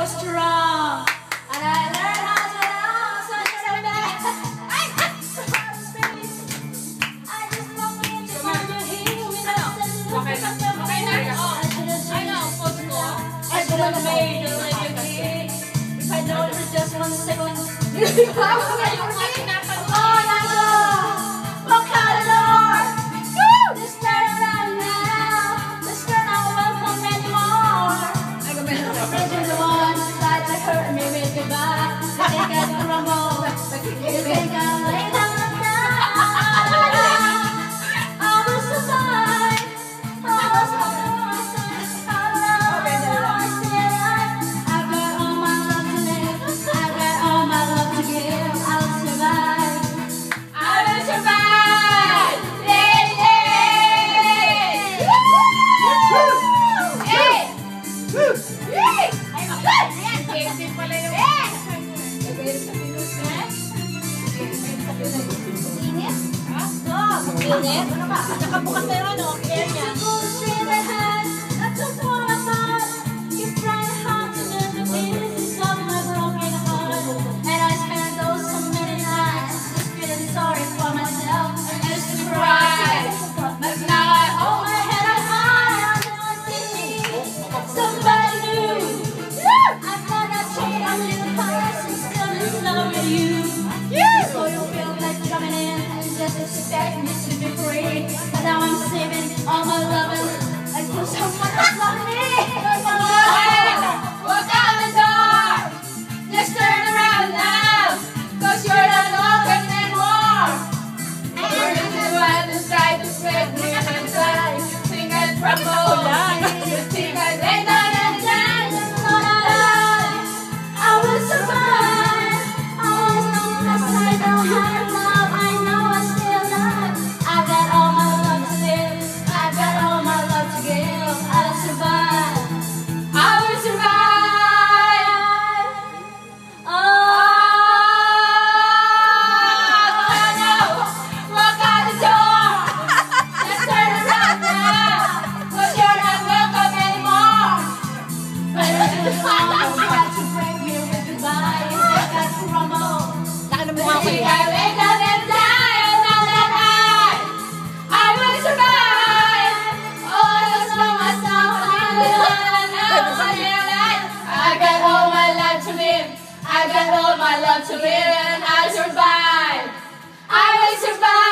so strong. And I learned how to love, so I just want me to find you here without the Okay na. Okay na. Ano, post ko? I should have made you like you did. If I know for just 1 second. Yung mga tinatanong. Oh, Nando! What kind of Lord? Woo! Just turn around now. This girl not welcome anymore. You're the one who tried to hurt me with goodbye. You think I can rumble? You think I'll lay down and die? I will survive. I will survive. I stay alive. I've got all my love to live. I've got all my love to give. I'll survive. I will survive. Yay, yay! Woo! Yay! Yay! Ay, makay! Ayan, Kasi pala yung... Init? Ha? Oo, mag-init. Ano ba? At saka bukas na yun, ano? Clear niya. So you feel like coming in and just expect me to be free. But now I'm saving all my loving like for someone else love me. Walk out the door! Just turn around now! Cause you're not welcome anymore! You're the one who's trying to spread me inside. You think I'd crumble? You think I'd lay down and die? I will survive. As long as I don't have love, I know I'm still alive. I've got all my love to live. I've got all my love to give. I'll survive. I will survive! Oh, no! Walk out the door! Just turn around now! Cause you're not welcome anymore! but it's the song you got to break me with goodbye. You think I crumble? You think I wake up and die? And now that I will survive! Oh, as long as I'm alive, I got all my life to live. I got all my love to live, and I survive. I will survive.